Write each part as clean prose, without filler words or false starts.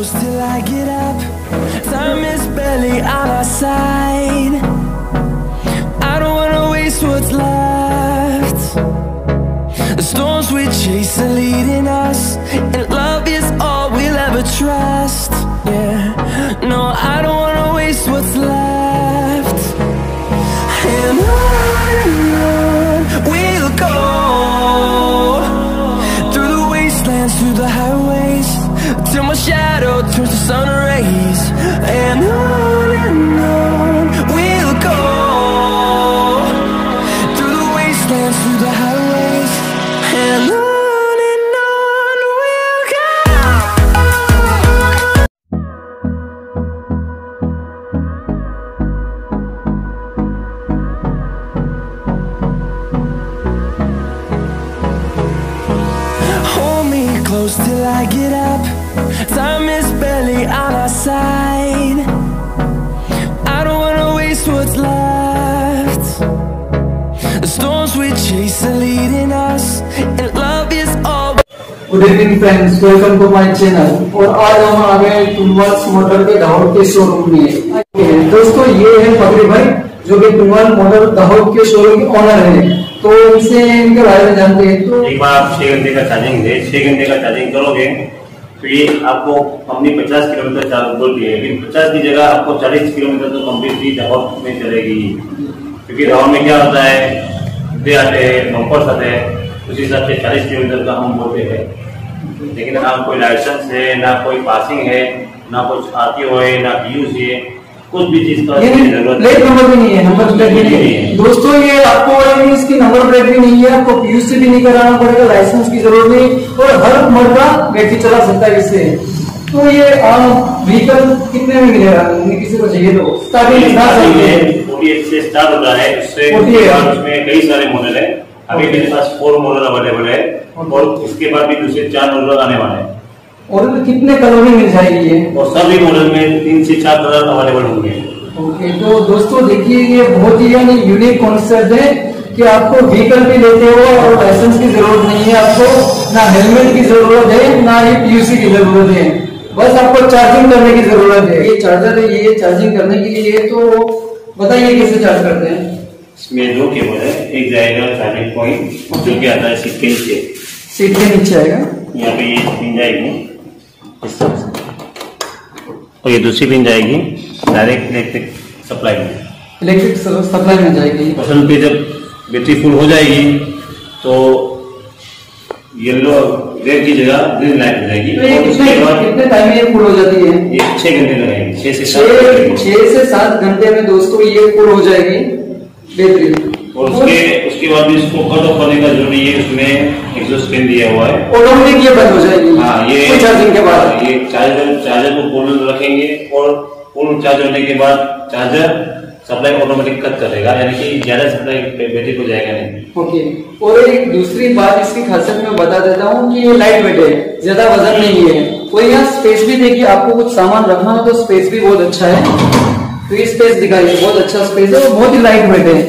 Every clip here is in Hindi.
close till I get up. Time is barely on our side. I don't wanna waste what's left. The storms we chase are leading us, and love is all we'll ever trust. Yeah, no, I don't wanna waste what's left. And on we'll go, through the wastelands, through the highways, till my shadow turns to sun rays. And on we'll go, through the wastelands, through the highways, and on we'll go. Hold me close till I get up. Time is barely on our side. I don't wanna waste what's left. The storms we chase are leading us, and love is all. Good evening friends, welcome to my channel. और आज हम आ गए टुनवाल्स मोटर के दाहोद के शोरूम में। दोस्तों, ये है फकरी भाई, जो कि टुनवाल मोटर दाहोद के शोरूम के ऑनर है। तो इनसे इनके बारे में जानते हैं। तो एक बार आप 6 घंटे का चार्जिंग दे, 6 घंटे का चार्जिंग करोगे तो ये आपको कंपनी 50 किलोमीटर चार्ज बोलती है, लेकिन 50 की जगह आपको 40 किलोमीटर तो कंप्लीटली दाहोद में चलेगी। क्योंकि दाहोद में क्या होता है, आते हैं बम्पर्स आते हैं, उस हिसाब से 40 किलोमीटर का हम बोलते हैं। लेकिन ना कोई लाइसेंस है, ना कोई पासिंग है, ना कुछ आरटीओ है, ना पीयूसी है, कुछ भी चीज का जरूरत प्लेट नंबर भी नहीं है, नंबर प्लेट भी नहीं है। दोस्तों, ये आपको इसकी नंबर प्लेट भी नहीं है, आपको पीयूसी भी नहीं कराना पड़ेगा, लाइसेंस की जरूरत नहीं, और हर मर्दा व्यक्ति चला सकता है इससे। तो ये व्हीकल कितने में मिलेगा, किसी को चाहिए तो स्टार्टिंग से स्टार्ट होता है। उसमें कई सारे मॉडल है। अभी मेरे पास 4 मॉडल अवेलेबल है, और इसके बाद भी दूसरे 4 मॉडल आने वाले हैं। और कितने कलर में मिल जाएगी ये? और सभी मॉडल में 3 से 4 कलर अवेलेबल होंगे। ओके, तो दोस्तों देखिए, ये बहुत ही यानी यूनिक कॉन्सेप्ट है कि आपको व्हीकल भी लेते हो और लाइसेंस की जरूरत नहीं है, आपको ना हेलमेट की जरूरत है, ना ही पीयूसी की जरूरत है, बस आपको चार्जिंग करने की जरूरत है। ये चार्जर है, ये चार्जिंग करने के लिए। तो बताइए कैसे चार्ज करते हैं? इसमें 2 केबल है। एक जाएगा चार्जिंग पॉइंट, जो कि आता है सीट के नीचे। सीट के नीचे आएगा, यहाँ पे ये पिन जाएगी इस तरह से, और ये दूसरी पिन जाएगी डायरेक्ट इलेक्ट्रिक सप्लाई में। इलेक्ट्रिक सप्लाई में जाएगी। पसंद पे जब बैटरी फुल हो जाएगी तो येलो रेड की जगह ग्रीन लाइट हो जाएगी। तो ये कितने टाइम में ये फुल हो जाती है? ये 6 घंटे लगेंगे, 6 से 7 घंटे में दोस्तों ये फुल हो जाएगी बैटरी। और उसके बाद भी इसको कट ऑफ करने का जरूरी है। उसमें एग्जॉस्ट फैन दिया हुआ है, ऑटोमेटिक ये बंद हो जाएगी। हाँ, ये चार्जिंग के बाद ये चार्जर को फुल रखेंगे, और फुल चार्ज होने के बाद चार्जर सप्लाई ऑटोमेटिक कट करेगा, यानी कि ज्यादा सप्लाई बैटरी को जाएगा नहीं। ओके, और एक दूसरी बात इसकी खासियत मैं बता देता हूँ कि ये लाइट वेट है, ज्यादा वजन नहीं है। और यहाँ स्पेस भी देखिए, आपको कुछ सामान रखना हो तो स्पेस भी बहुत अच्छा है। तो ये स्पेस दिखाइए, बहुत अच्छा स्पेस है और बहुत ही लाइट वेट है।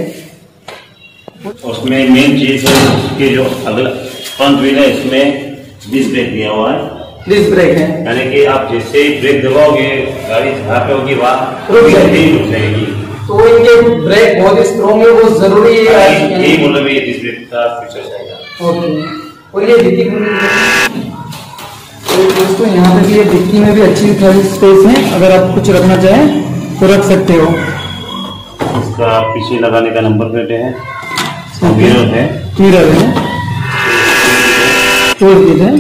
उसमें मेन चीज है कि जो अगला फ्रंट व्हील है, इसमें डिस्क ब्रेक दिया हुआ है। डिस्क ब्रेक है, यानी कि आप जैसे ही ब्रेक दबाओगे, गाड़ी जहाँ पे होगी वहाँ रुक जाएगी। तो इनके ब्रेक बहुत ही स्ट्रॉन्ग है, वो जरूरी है। यही मतलब ये डिस्क ब्रेक का फीचर आएगा। ओके, और ये डिक्की तो दोस्तों, यहाँ पे भी ये डिक्की में भी अच्छी खाली स्पेस है, अगर आप कुछ रखना चाहें तो रख सकते हो। इसका पीछे लगाने का नंबर प्लेट है, मिरर है, टूल है,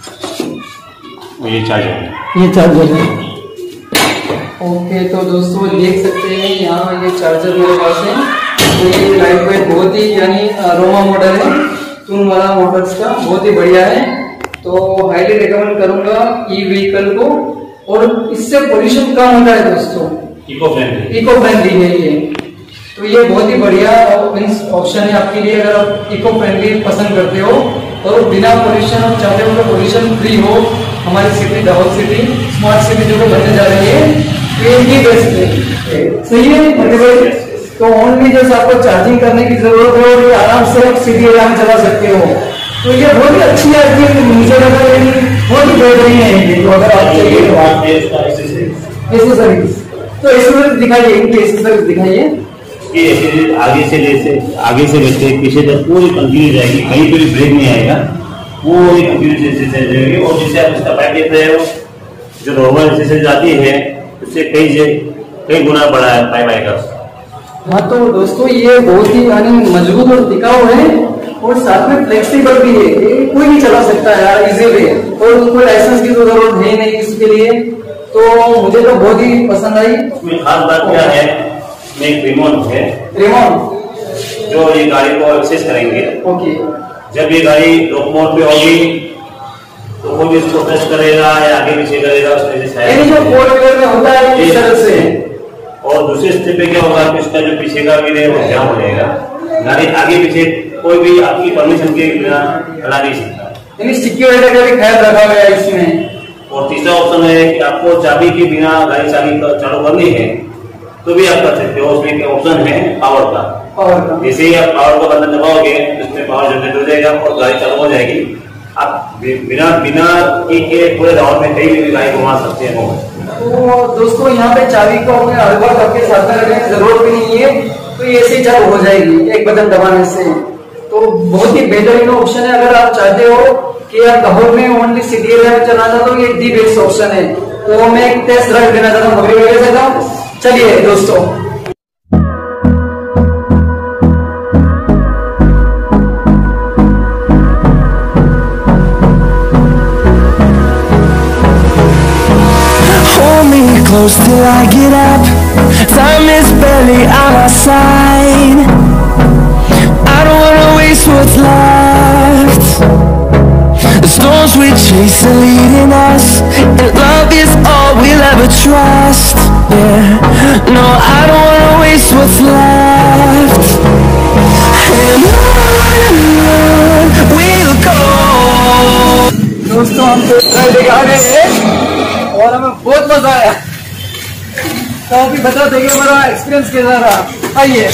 ये चार्जर है, ये चार्जर है। ओके, तो दोस्तों देख सकते हैं यहाँ ये चार्जर मेरे पास है। तो ये लाइट वेट बहुत ही यानी रोमा मॉडल है, टुनवाला मोटर्स का, बहुत ही बढ़िया है। तो हाईली रिकमेंड करूंगा ई व्हीकल को, और इससे पोल्यूशन कम होता है दोस्तों, इको फ्रेंडली है ये। तो ये बहुत ही बढ़िया ऑप्शन है आपके लिए, अगर आप इको फ्रेंडली पसंद करते हो और बिना पोल्यूशन और चाहते हो तो पोल्यूशन फ्री हो। हमारी city Dahod city smart city जो बनने जा रही है, तो ये बेस्ट है। सही है भाई? तो ओनली जैसे आपको चार्जिंग करने की जरूरत है और आराम से आप सिटी एरिया में चला सकते हो। तो ये बहुत ही अच्छी है कि नीचे लगा बहुत ही बेहतरीन है। तो अगर आप चाहिए तो आप एसेसरीज तो एसेसरीज दिखाइए, इनकी एसेसरीज दिखाइए। ये एसेसरीज आगे से लेके पीछे तक पूरी कंटिन्यू जाएगी, कहीं पे भी ब्रेक नहीं आएगा, पूरी कंटिन्यू एसेसरीज रहेगी। और जिससे आप इसका पैक देख रहे हो जो नॉर्मल एसेसरीज आती है उससे कई गुना बड़ा है पाइप आएगा। हाँ तो दोस्तों ये बहुत ही यानी मजबूत और टिकाऊ है और साथ में फ्लेक्सिबल भी है, ये कोई भी चला सकता है यार इजीली, और उसको लाइसेंस की तो जरूरत है नहीं इसके लिए। तो मुझे तो बहुत ही पसंद आई। इसमें खास बात क्या है, इसमें एक रिमोट है, रिमोट जो ये गाड़ी को एक्सेस करेंगे। ओके, जब ये गाड़ी लॉक मोड पे होगी तो वो भी इसको प्रेस करेगा या आगे पीछे करेगा, यानी जो फोर व्हीलर में होता है इस तरह से। और दूसरे स्टेप पे क्या होगा कि इसका जो पीछे का भी है वो जाम हो जाएगा, गाड़ी आगे पीछे कोई भी आपकी परमिशन के बिना चला नहीं सकता। यानी सिक्योरिटी का भी ख्याल रखा गया है इसमें। और तीसरा ऑप्शन है कि आपको चाबी के बिना गाड़ी चालू करनी है तो भी आप कर सकते हो। उसमें एक ऑप्शन है पावर का, जैसे ही आप पावर का बटन दबाओगे तो उसमें पावर जनरेट हो जाएगा और गाड़ी चालू हो जाएगी। आप बिना एक पूरे राउंड में कहीं भी गाड़ी घुमा सकते हैं। तो दोस्तों यहाँ पे चाबी को अपने हर बार आपके साथ में रखने की जरूरत भी नहीं है, तो ये ऐसे ही चालू हो जाएगी एक बटन दबाने से। तो बहुत ही बेहतरीन ऑप्शन है। अगर आप चाहते हो कि आप लाहौर में ओनली सिटी एरिया में चलाना तो ये दी बेस्ट ऑप्शन है। तो मैं एक टेस्ट ड्राइव देना चाहता हूँ, बकरी वगैरह सकता हूँ। चलिए दोस्तों, close till I get up. Time is barely on our side. I don't wanna waste what's left. The storms we chase are leading us, and love is all we'll ever trust. Yeah, no, I don't wanna waste what's left. And on we'll go. दोस्तों हम दिखा रहे हैं और हमें बहुत मजा आया। तो अभी बता देंगे हमारा एक्सपीरियंस कैसा रहा। आइए,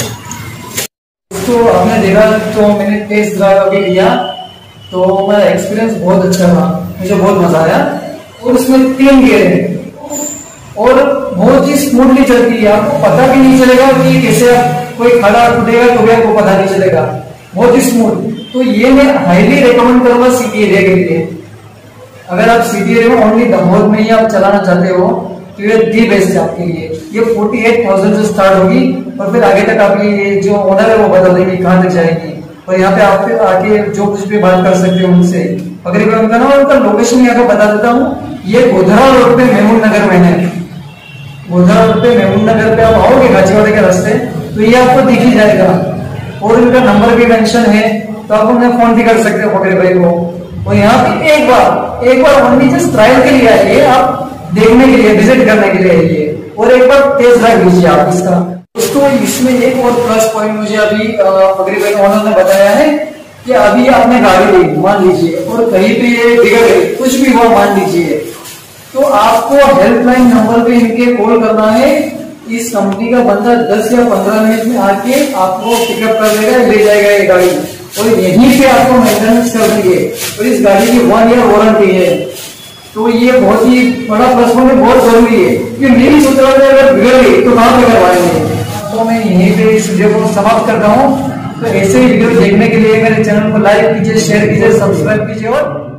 तो हमने देखा तो मैंने टेस्ट ड्राइव अभी लिया तो मेरा एक्सपीरियंस बहुत अच्छा रहा, मुझे बहुत मजा आया। और उसमें 3 गियर है और बहुत ही स्मूथली चलती है, आपको पता भी नहीं चलेगा कि कैसे कोई खड़ा टूटेगा तो भी आपको पता नहीं चलेगा, बहुत ही स्मूथ। तो ये मैं हाईली रिकमेंड करूंगा सिटी एरिया के लिए। अगर आप सिटी एरिया में ओनली दाहोद में ही आप चलाना चाहते हो तो ये दी बेस्ट है आपके लिए। ये 48,000 से स्टार्ट होगी और फिर आगे तक आपकी जो ओनर है वो बता देंगे कहाँ तक जाएगी। और यहाँ पे आप आके जो कुछ भी बात कर सकते हो उनसे। अगर मैं उनका ना उनका लोकेशन यहाँ पे बता देता हूँ, ये गोधरा रोड पे मेमून नगर में है। गोधरा रोड पे मेमून नगर पे आप आओगे गाजीवाड़े के रास्ते तो ये आपको दिख ही जाएगा। और इनका नंबर भी मेंशन है तो आप उन्हें फोन भी कर सकते हो फकरे भाई को। और यहाँ पे एक बार ओनली जस्ट ट्रायल के लिए आइए, आप देखने के लिए, विजिट करने के लिए आइए और एक बार टेस्ट ड्राइव लीजिए आप इसका। दोस्तों इसमें एक और प्लस पॉइंट मुझे अभी फकरी भाई ओनर ने बताया है कि अभी आपने गाड़ी ली मान लीजिए और कहीं पे ये बिगड़ गई, कुछ भी हुआ मान लीजिए, तो आपको हेल्पलाइन नंबर पे इनके कॉल करना है। इस कंपनी का बंदा 10 या 15 मिनट में आके आपको पिकअप कर लेगा, ले जाएगा ये गाड़ी और यहीं पे आपको मेंटेनेंस कर देंगे। और इस गाड़ी की 1 ईयर वारंटी है। तो ये बहुत ही बड़ा प्लस पॉइंट, बहुत जरूरी है कि मेरी सोच रहा है अगर बिगड़ गई तो कहाँ पे करवाएंगे। तो मैं यहीं पे इस वीडियो को समाप्त करता हूँ। तो ऐसे ही वीडियो देखने के लिए मेरे चैनल को लाइक कीजिए, शेयर कीजिए, सब्सक्राइब कीजिए और